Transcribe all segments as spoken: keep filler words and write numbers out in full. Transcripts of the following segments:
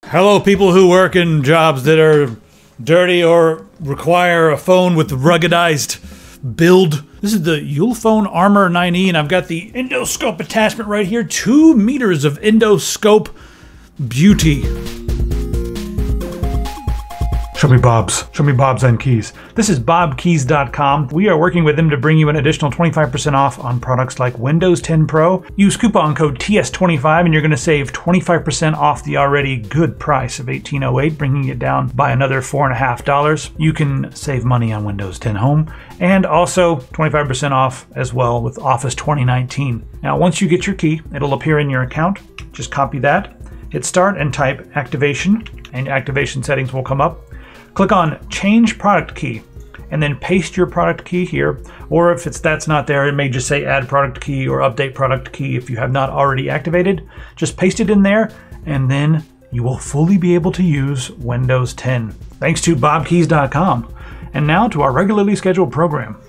Hello, people who work in jobs that are dirty or require a phone with ruggedized build. This is the Ulefone Armor nine E, and I've got the endoscope attachment right here. Two meters of endoscope beauty. Show me Bob's. Show me Bob's on keys. This is bob keys dot com. We are working with them to bring you an additional twenty-five percent off on products like Windows ten Pro. Use coupon code T S twenty-five and you're going to save twenty-five percent off the already good price of eighteen oh eight, bringing it down by another four and a half dollars. You can save money on Windows ten Home and also twenty-five percent off as well with Office twenty nineteen. Now, once you get your key, it'll appear in your account. Just copy that, hit start and type activation, and activation settings will come up. Click on change product key and then paste your product key here, or if it's that's not there, it may just say add product key or update product key if you have not already activated. Just paste it in there and then you will fully be able to use Windows ten. Thanks to bob keys dot com. And now to our regularly scheduled program.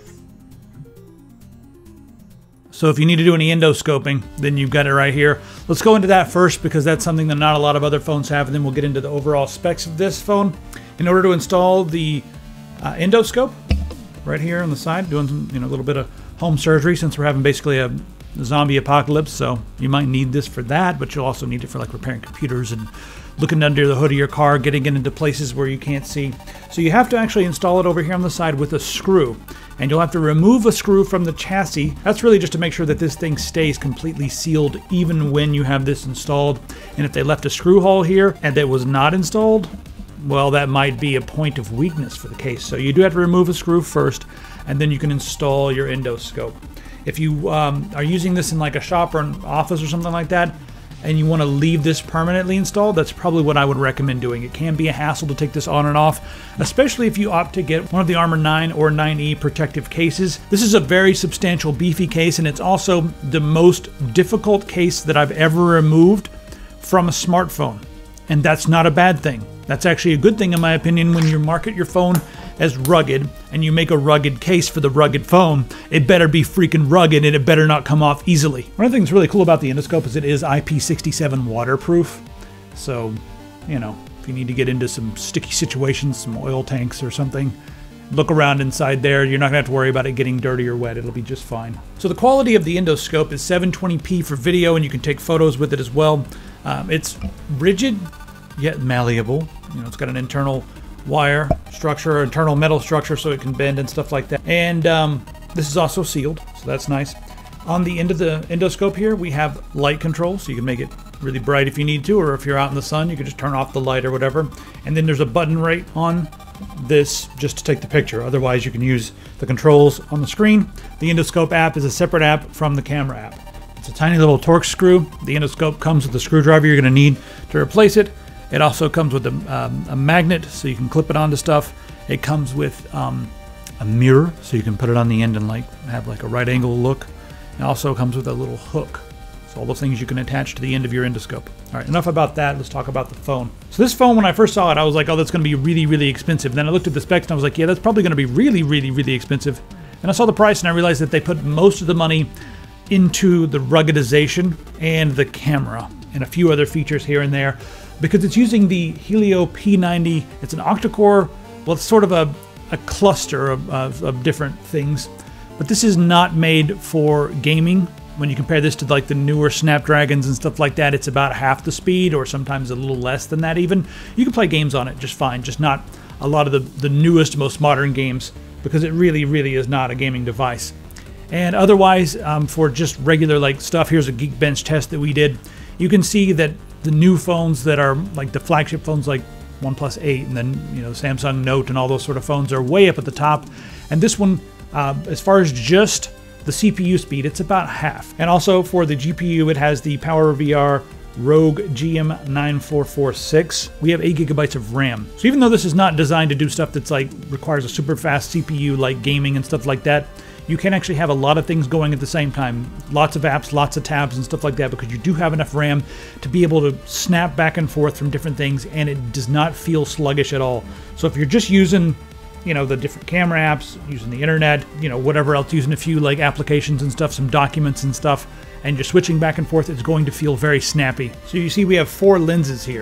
So if you need to do any endoscoping, then you've got it right here. Let's go into that first because that's something that not a lot of other phones have, and then we'll get into the overall specs of this phone. In order to install the uh, endoscope, right here on the side, doing some, you know, a little bit of home surgery since we're having basically a zombie apocalypse, so you might need this for that, but you'll also need it for like repairing computers and looking under the hood of your car, getting it into places where you can't see. So you have to actually install it over here on the side with a screw. And you'll have to remove a screw from the chassis. That's really just to make sure that this thing stays completely sealed even when you have this installed. And if they left a screw hole here and that was not installed, well, that might be a point of weakness for the case. So you do have to remove a screw first, and then you can install your endoscope. If you um, are using this in like a shop or an office or something like that, and you want to leave this permanently installed, that's probably what I would recommend doing. It can be a hassle to take this on and off, especially if you opt to get one of the Armor nine or nine E protective cases. This is a very substantial, beefy case, and it's also the most difficult case that I've ever removed from a smartphone. And that's not a bad thing. That's actually a good thing in my opinion. When you market your phone as rugged and you make a rugged case for the rugged phone, it better be freaking rugged and it better not come off easily. One of the things really cool about the endoscope is it is I P sixty-seven waterproof. So, you know, if you need to get into some sticky situations, some oil tanks or something, look around inside there. You're not gonna have to worry about it getting dirty or wet. It'll be just fine. So the quality of the endoscope is seven twenty p for video, and you can take photos with it as well. Um, it's rigid yet malleable. You know, it's got an internal wire structure, internal metal structure, so it can bend and stuff like that. And um, this is also sealed, so that's nice. On the end of the endoscope here, we have light control, so you can make it really bright if you need to, or if you're out in the sun, you can just turn off the light or whatever. And then there's a button right on this just to take the picture. Otherwise, you can use the controls on the screen. The endoscope app is a separate app from the camera app. It's a tiny little Torx screw. The endoscope comes with the screwdriver you're going to need to replace it. It also comes with a, um, a magnet, so you can clip it onto stuff. It comes with um, a mirror, so you can put it on the end and like have like a right angle look. It also comes with a little hook. So all those things you can attach to the end of your endoscope. All right, enough about that. Let's talk about the phone. So this phone, when I first saw it, I was like, oh, that's going to be really, really expensive. Then I looked at the specs and I was like, yeah, that's probably going to be really, really, really expensive. And I saw the price and I realized that they put most of the money into the ruggedization and the camera and a few other features here and there, because it's using the Helio P ninety. It's an octa-core, well, it's sort of a, a cluster of, of, of different things. But this is not made for gaming. When you compare this to like the newer Snapdragons and stuff like that, it's about half the speed, or sometimes a little less than that even. You can play games on it just fine, just not a lot of the, the newest, most modern games, because it really, really is not a gaming device. And otherwise, um, for just regular like stuff, here's a Geekbench test that we did. You can see that the new phones that are like the flagship phones like OnePlus eight and then, you know, Samsung Note and all those sort of phones are way up at the top. And this one, uh, as far as just the C P U speed, it's about half. And also for the G P U, it has the PowerVR Rogue G M nine four four six. We have eight gigabytes of RAM. So even though this is not designed to do stuff that's like requires a super fast C P U like gaming and stuff like that, you can actually have a lot of things going at the same time. Lots of apps, lots of tabs and stuff like that, because you do have enough RAM to be able to snap back and forth from different things, and it does not feel sluggish at all. So if you're just using, you know, the different camera apps, using the internet, you know, whatever else, using a few like applications and stuff, some documents and stuff, and you're switching back and forth, it's going to feel very snappy. So you see we have four lenses here.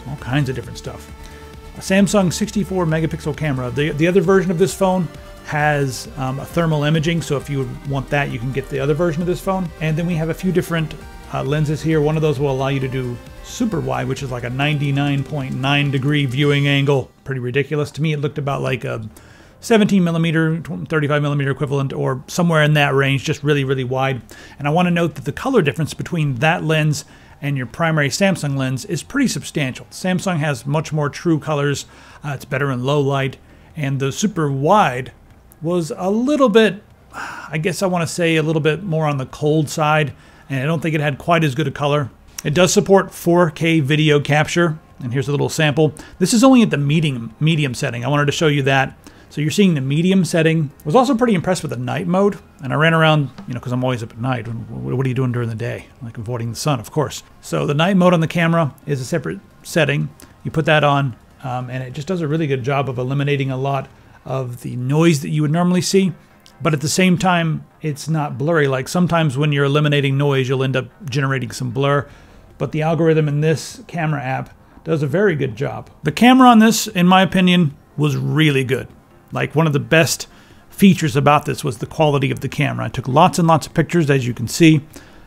all kinds of different stuff. A Samsung sixty-four megapixel camera. The, the other version of this phone has um, a thermal imaging, so if you would want that, you can get the other version of this phone. And then we have a few different uh, lenses here. One of those will allow you to do super wide, which is like a ninety-nine point nine degree viewing angle. Pretty ridiculous. To me, it looked about like a seventeen millimeter, thirty-five millimeter equivalent, or somewhere in that range, just really, really wide. And I want to note that the color difference between that lens and your primary Samsung lens is pretty substantial. Samsung has much more true colors. Uh, it's better in low light. And the super wide was a little bit, I guess I want to say a little bit more on the cold side. And I don't think it had quite as good a color. It does support four K video capture. And here's a little sample. This is only at the medium, medium setting. I wanted to show you that. So you're seeing the medium setting. I was also pretty impressed with the night mode. And I ran around, you know, because I'm always up at night. What are you doing during the day? Like avoiding the sun, of course. So the night mode on the camera is a separate setting. You put that on, um, and it just does a really good job of eliminating a lot of the noise that you would normally see. But at the same time, it's not blurry. Like sometimes when you're eliminating noise, you'll end up generating some blur. But the algorithm in this camera app does a very good job. The camera on this, in my opinion, was really good. Like one of the best features about this was the quality of the camera. I took lots and lots of pictures, as you can see,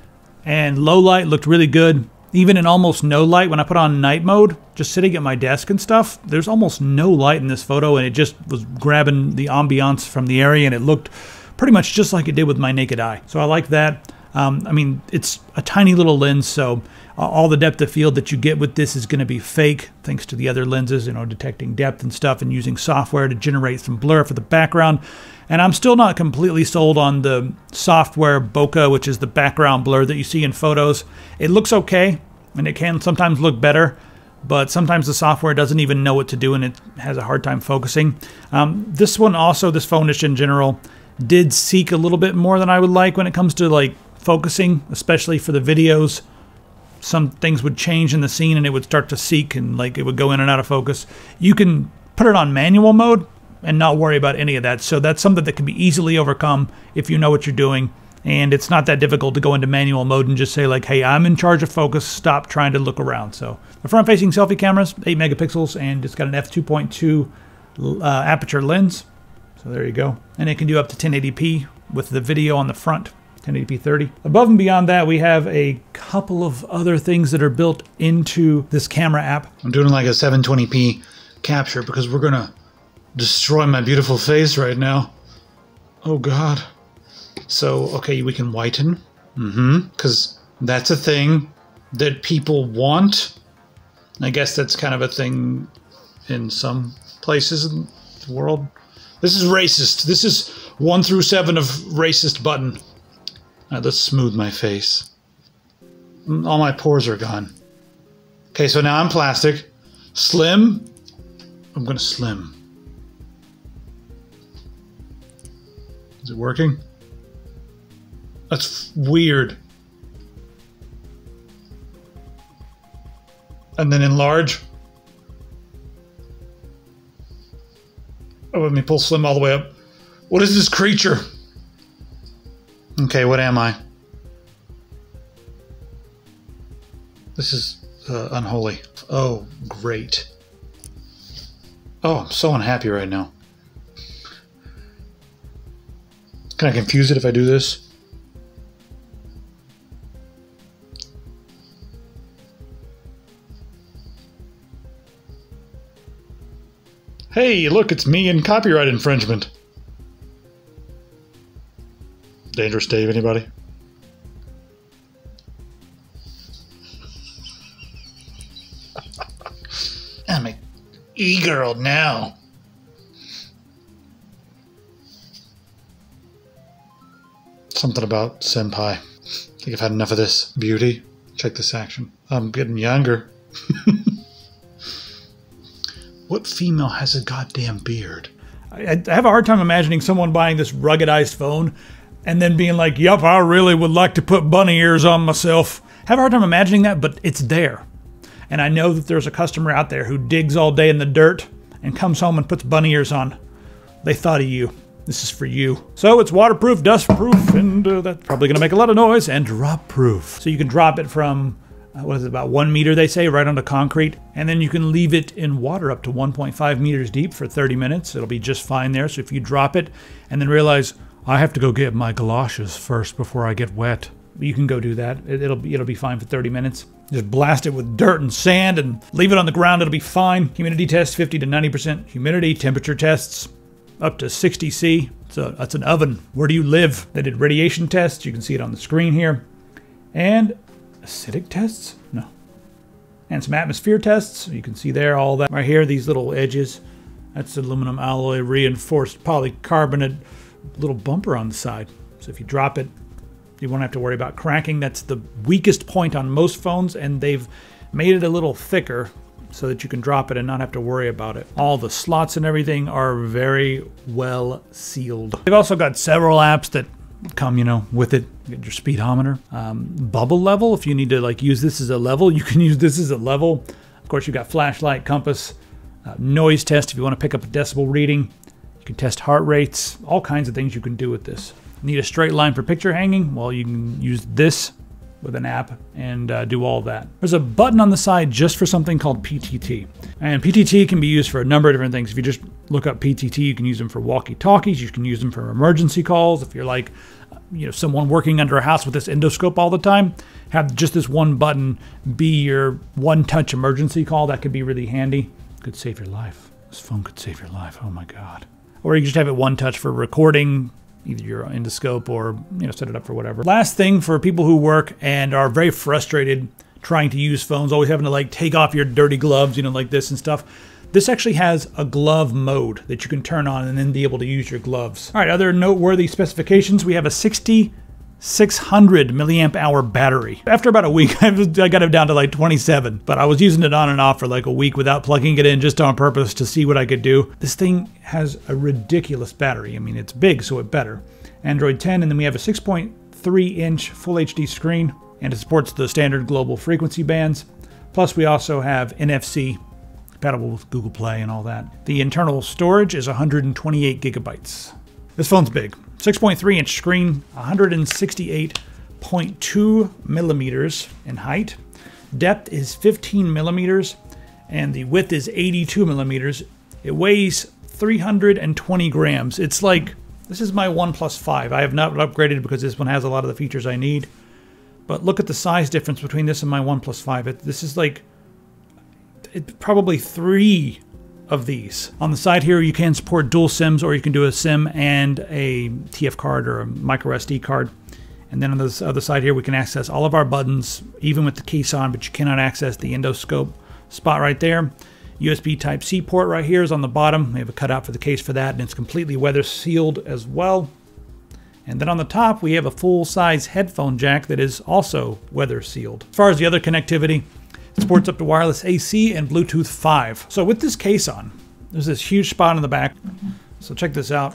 and low light looked really good. Even in almost no light, when I put on night mode, just sitting at my desk and stuff, there's almost no light in this photo, and it just was grabbing the ambiance from the area, and it looked pretty much just like it did with my naked eye. So I like that. Um, I mean, it's a tiny little lens, so all the depth of field that you get with this is going to be fake, thanks to the other lenses, you know, detecting depth and stuff and using software to generate some blur for the background. And I'm still not completely sold on the software bokeh, which is the background blur that you see in photos. It looks okay, and it can sometimes look better, but sometimes the software doesn't even know what to do, and it has a hard time focusing. Um, this one also, this phone-ish in general, did seek a little bit more than I would like when it comes to like focusing, especially for the videos. Some things would change in the scene and it would start to seek and like it would go in and out of focus. You can put it on manual mode and not worry about any of that. So that's something that can be easily overcome if you know what you're doing. And it's not that difficult to go into manual mode and just say like, hey, I'm in charge of focus, stop trying to look around. So the front-facing selfie camera's eight megapixels and it's got an f two point two uh, aperture lens. So there you go. And it can do up to ten eighty p with the video on the front. ten eighty p thirty. Above and beyond that, we have a couple of other things that are built into this camera app. I'm doing like a seven twenty p capture because we're gonna destroy my beautiful face right now. Oh God. So, okay, we can whiten. Mm-hmm. Because that's a thing that people want. I guess that's kind of a thing in some places in the world. This is racist. This is one through seven of racist button. Alright, let's smooth my face. All my pores are gone. Okay, so now I'm plastic. Slim. I'm gonna slim. Is it working? That's weird. And then enlarge. Oh, let me pull slim all the way up. What is this creature? Okay, what am I? This is uh, unholy. Oh, great. Oh, I'm so unhappy right now. Can I confuse it if I do this? Hey, look, it's me in copyright infringement. Dangerous Dave, anybody? I'm a e-girl now. Something about senpai. I think I've had enough of this beauty. Check this action. I'm getting younger. What female has a goddamn beard? I, I have a hard time imagining someone buying this ruggedized phone and then being like, yup, I really would like to put bunny ears on myself. I have a hard time imagining that, but it's there. And I know that there's a customer out there who digs all day in the dirt and comes home and puts bunny ears on. They thought of you. This is for you. So it's waterproof, dustproof, and uh, that's probably going to make a lot of noise, and drop proof. So you can drop it from uh, what is it, about one meter, they say, right onto concrete. And then you can leave it in water up to one point five meters deep for thirty minutes. It'll be just fine there. So if you drop it and then realize, I have to go get my galoshes first before I get wet, you can go do that. It, it'll be, it'll be fine for thirty minutes. Just blast it with dirt and sand and leave it on the ground. It'll be fine. Humidity test, fifty to ninety percent humidity. Temperature tests, up to sixty C. So that's an oven. Where do you live? They did radiation tests. You can see it on the screen here. And acidic tests? No. And some atmosphere tests. You can see there all that. Right here, these little edges. That's aluminum alloy reinforced polycarbonate little bumper on the side. So if you drop it, you won't have to worry about cracking. That's the weakest point on most phones, and they've made it a little thicker so that you can drop it and not have to worry about it. All the slots and everything are very well sealed. They've also got several apps that come, you know, with it. You get your speedometer, um, bubble level. If you need to like use this as a level, you can use this as a level. Of course, you've got flashlight, compass, uh, noise test if you want to pick up a decibel reading. You can test heart rates, all kinds of things you can do with this. Need a straight line for picture hanging? Well, you can use this with an app and uh, do all that. There's a button on the side just for something called P T T. And P T T can be used for a number of different things. If you just look up P T T, you can use them for walkie-talkies. You can use them for emergency calls. If you're like, you know, someone working under a house with this endoscope all the time, have just this one button be your one-touch emergency call. That could be really handy. Could save your life. This phone could save your life. Oh my God. Or you can just have it one touch for recording, either your endoscope or, you know, set it up for whatever. Last thing for people who work and are very frustrated trying to use phones, always having to like take off your dirty gloves, you know, like this and stuff. This actually has a glove mode that you can turn on and then be able to use your gloves. All right, other noteworthy specifications. We have a sixty-six hundred milliamp hour battery. After about a week, I got it down to like twenty-seven, but I was using it on and off for like a week without plugging it in just on purpose to see what I could do. This thing has a ridiculous battery. I mean, it's big, so it better. Android ten, and then we have a six point three inch Full H D screen, and it supports the standard global frequency bands. Plus, we also have N F C, compatible with Google Play and all that. The internal storage is one hundred twenty-eight gigabytes. This phone's big. six point three inch screen, one hundred sixty-eight point two millimeters in height. Depth is fifteen millimeters, and the width is eighty-two millimeters. It weighs three hundred twenty grams. It's like, this is my OnePlus five. I have not upgraded because this one has a lot of the features I need. But look at the size difference between this and my OnePlus five. It, this is like it, probably three of these. On the side here, you can support dual SIMs, or you can do a SIM and a T F card or a micro S D card. And then on this other side here, we can access all of our buttons, even with the case on, but you cannot access the endoscope spot right there. U S B Type C port right here is on the bottom. We have a cutout for the case for that, and it's completely weather sealed as well. And then on the top, we have a full-size headphone jack that is also weather sealed. As far as the other connectivity, it supports up to wireless A C and Bluetooth five. So with this case on, there's this huge spot in the back. So check this out.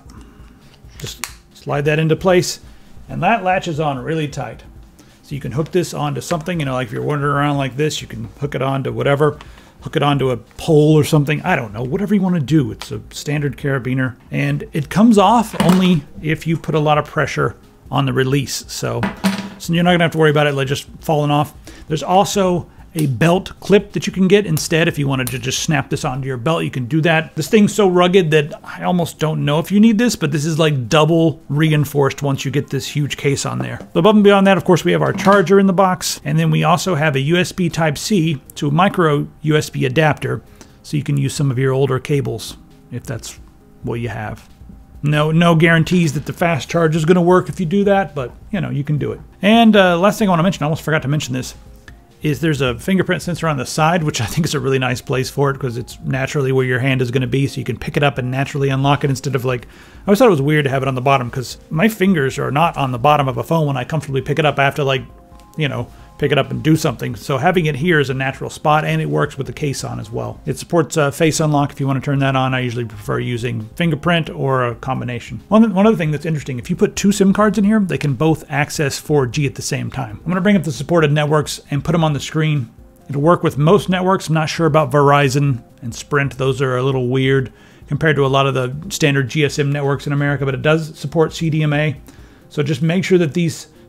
Just slide that into place, and that latches on really tight. So you can hook this onto something, you know, like if you're wandering around like this, you can hook it onto whatever. Hook it onto a pole or something. I don't know, whatever you want to do. It's a standard carabiner, and it comes off only if you put a lot of pressure on the release. So, so you're not gonna have to worry about it like just falling off. There's also a belt clip that you can get instead. If you wanted to just snap this onto your belt, you can do that. This thing's so rugged that I almost don't know if you need this, but this is like double reinforced once you get this huge case on there. So above and beyond that, of course, we have our charger in the box, and then we also have a U S B Type C to a micro U S B adapter, so you can use some of your older cables if that's what you have. No, no guarantees that the fast charge is gonna work if you do that, but you know, you can do it. And uh, last thing I wanna mention, I almost forgot to mention this, is there's a fingerprint sensor on the side, which I think is a really nice place for it because it's naturally where your hand is going to be, so you can pick it up and naturally unlock it instead of like, I always thought it was weird to have it on the bottom because my fingers are not on the bottom of a phone when I comfortably pick it up. I have to like, you know, pick it up and do something. So having it here is a natural spot, and it works with the case on as well. It supports uh, face unlock if you want to turn that on. I usually prefer using fingerprint or a combination. One, one other thing that's interesting, if you put two SIM cards in here, they can both access four G at the same time. I'm going to bring up the supported networks and put them on the screen. It'll work with most networks. I'm not sure about Verizon and Sprint. Those are a little weird compared to a lot of the standard G S M networks in America, but it does support C D M A. So just make sure that these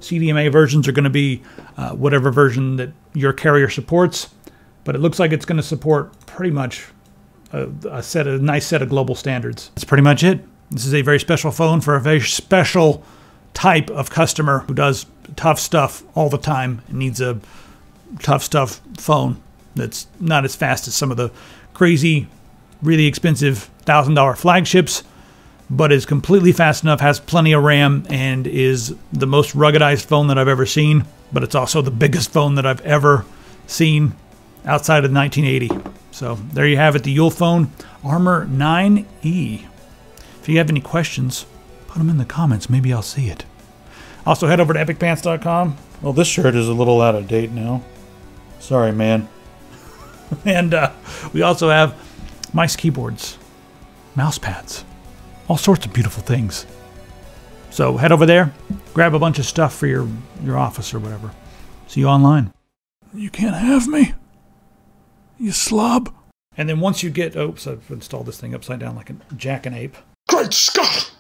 C D M A versions are going to be uh, whatever version that your carrier supports, but it looks like it's going to support pretty much a, a set of a nice set of global standards. That's pretty much it. This is a very special phone for a very special type of customer who does tough stuff all the time and needs a tough stuff phone that's not as fast as some of the crazy, really expensive one thousand dollar flagships, but is completely fast enough, has plenty of RAM, and is the most ruggedized phone that I've ever seen. But it's also the biggest phone that I've ever seen outside of nineteen eighty. So there you have it, the Ulefone Armor nine E. If you have any questions, put them in the comments. Maybe I'll see it. Also, head over to epic pants dot com. Well, this shirt is a little out of date now. Sorry, man. And uh, we also have mice, keyboards, mouse pads, all sorts of beautiful things. So head over there, grab a bunch of stuff for your, your office or whatever. See you online. You can't have me, you slob. And then once you get, oops, I've installed this thing upside down like a jackanape. Great Scott!